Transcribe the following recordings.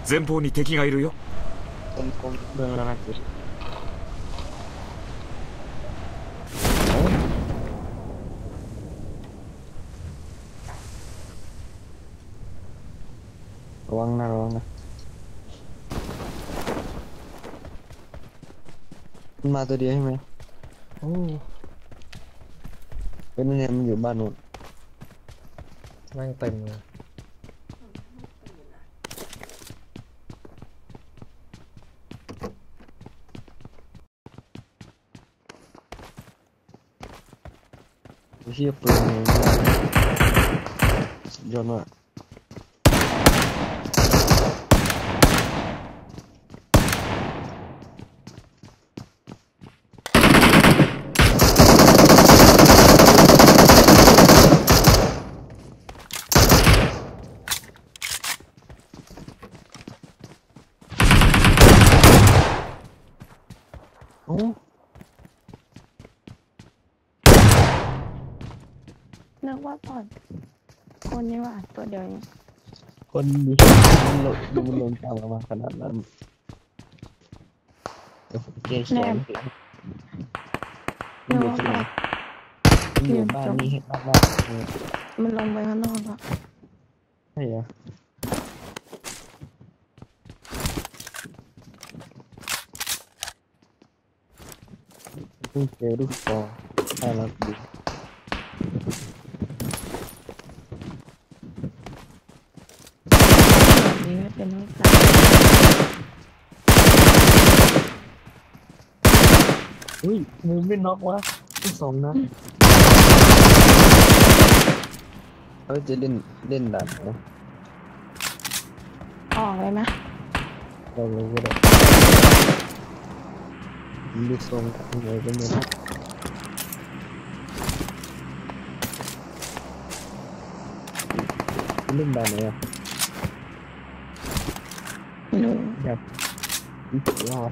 前方に敵がいるよ。 ผมเดินแล้วนะจิระวังนะระวังนะมันมาตัวเดียวใช่ไหมโอ้เป็นยังไงมันอยู่บ้านนู้นแม่งเต็มเลยเชี่ยปืนเลยยอดมากโอ้นึกว่าปอดคนนี่ว่าตัวเดียวเองคนดีมันลงตามมาขนาดนั้นเดี๋ยวผมเกลียดแขนมันอยู่ที่ไหนมันอยู่บ้านนี่เห็นมากๆมันลงไปข้างนอกอ่ะใช่เหรอเพิ่งเจอลูกฟอน่ารักดีนี่ไม่เป็นลูกสาวอุ้ยมึงไม่น็อกวะที่สองนะจะเล่นดันนะออกเลยไหมเราก็ได้ดูทรงอะไรก็ไม่รู้เล่นดันเนี่ยไม่รู้แบบรอด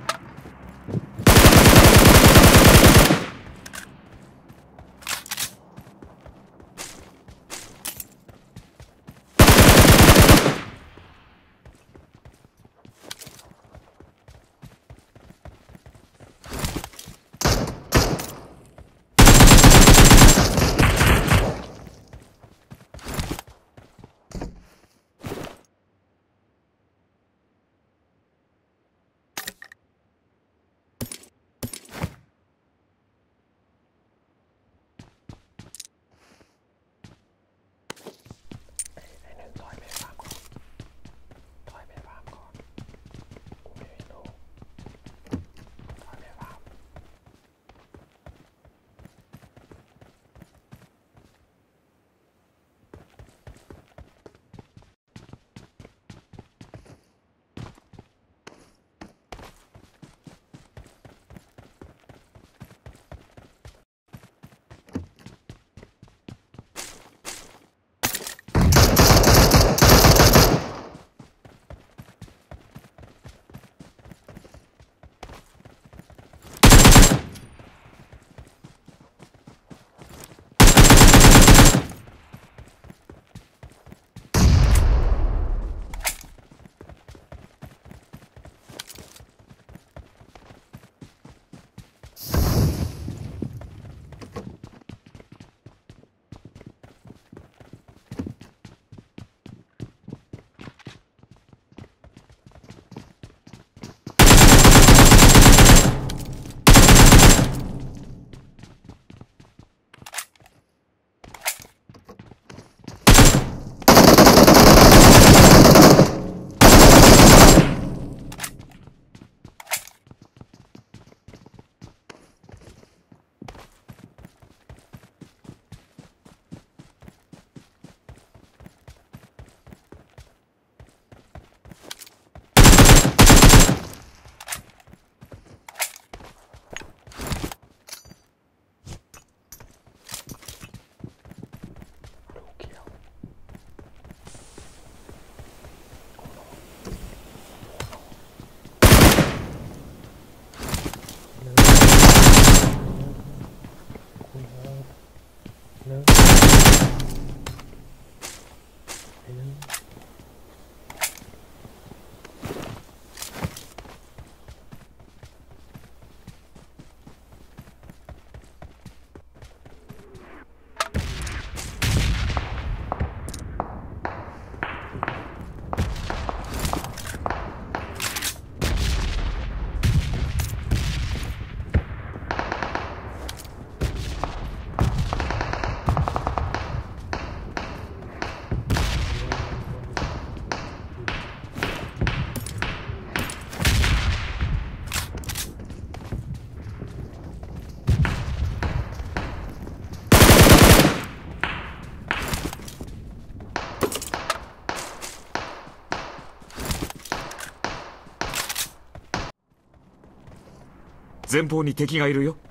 前方に敵がいるよ。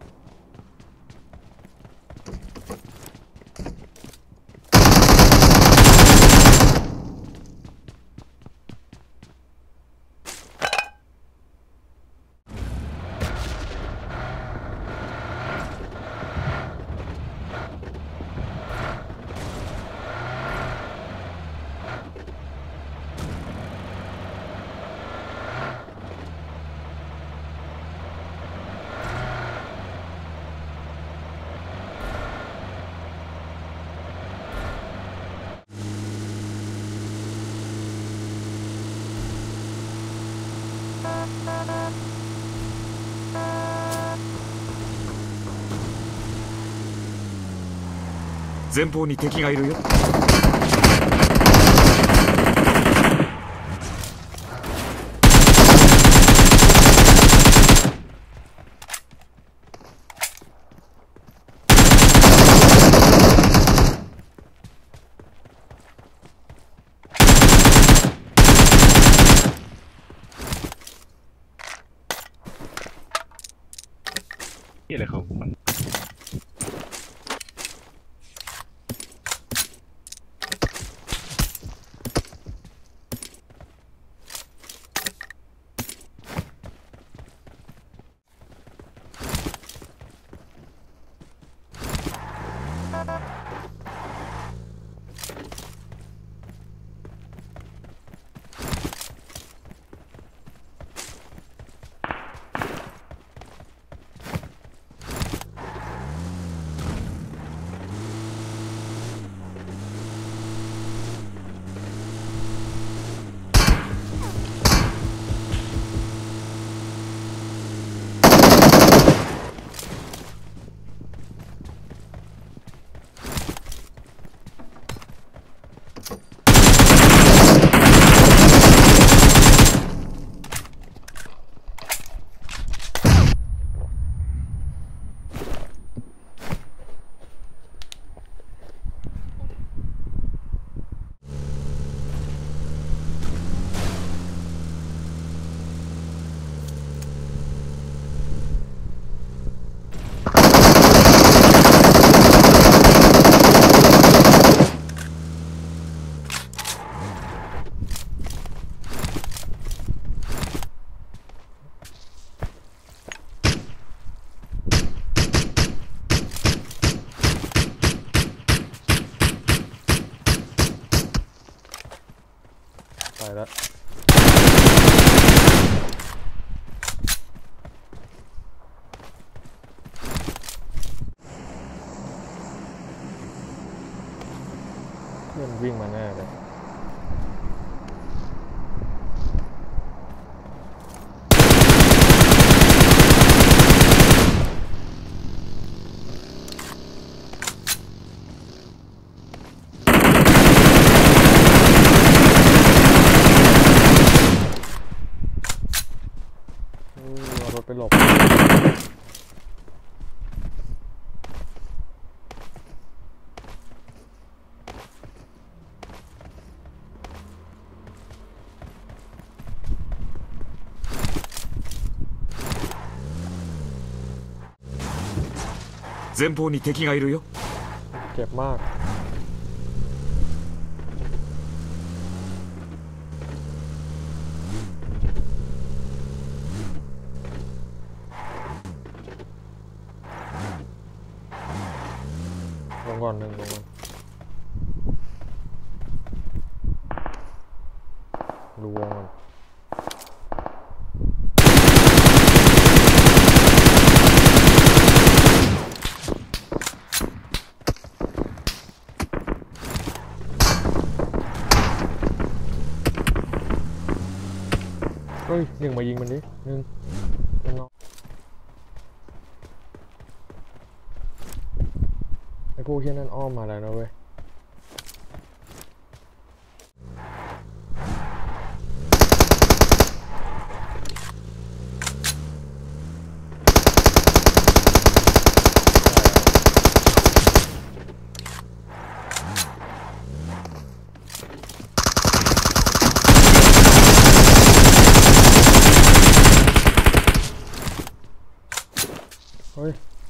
前方に敵がいるよ。 นี่อะไรของมันไปแล้วเพื่อนวิ่งมาแน่เลยเอารถไปหลบ前方に敵がいるよ。 เจ็บมากลงก่อนหนึ่งลงก่อนดูวงก่อนเฮ้ยหนึ่งมายิงมันดิหนึ่งมันนอกไอ้พวกเหี้ยนั่นอ้อมมาแล้วนะเว้ย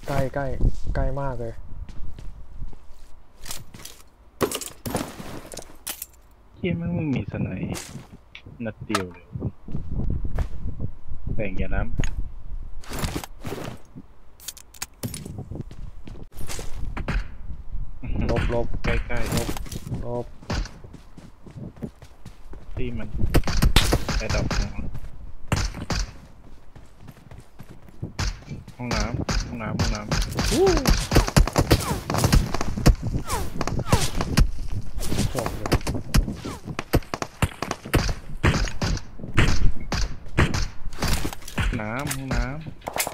ใกล้ใกล้ใกล้มากเลยเฮียมันไม่มีสไนป์นัดเดียวเลยแบ่งยาน้ำลบลบใกล้ๆลบที่มันไอ้ดอกห้องน้ำห้องน้ำห้องน้ำจบเลยน้ำห้องน้ำ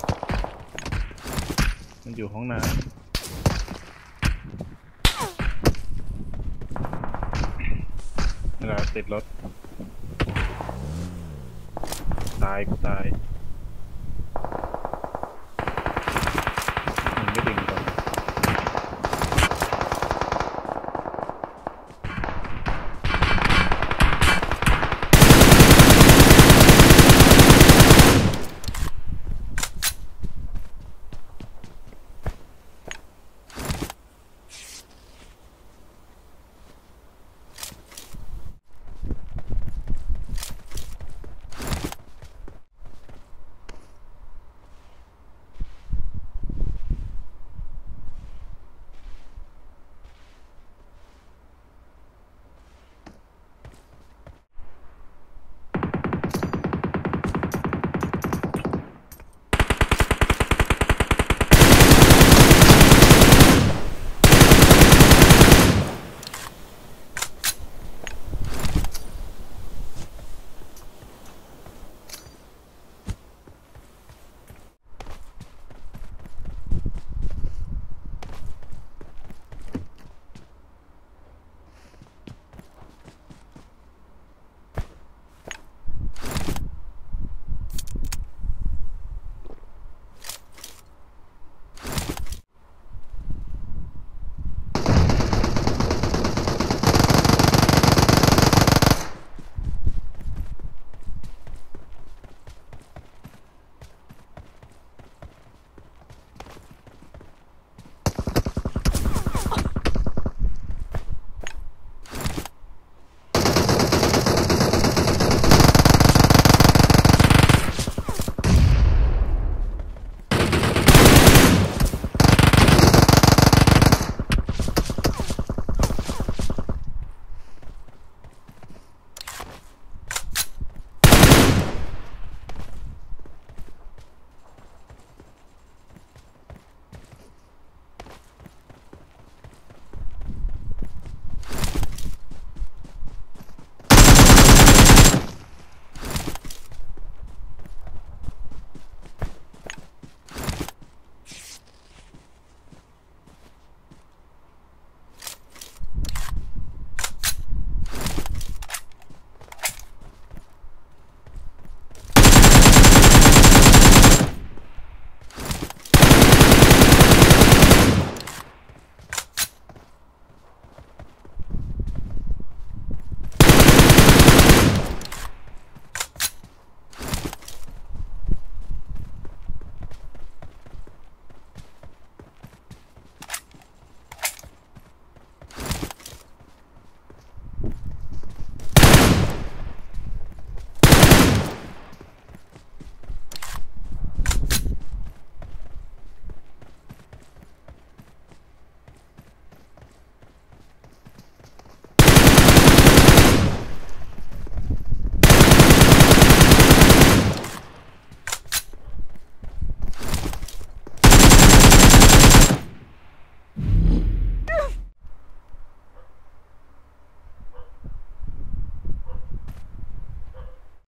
มันอยู่ห้องน้ำเวลาติดรถตายกูตาย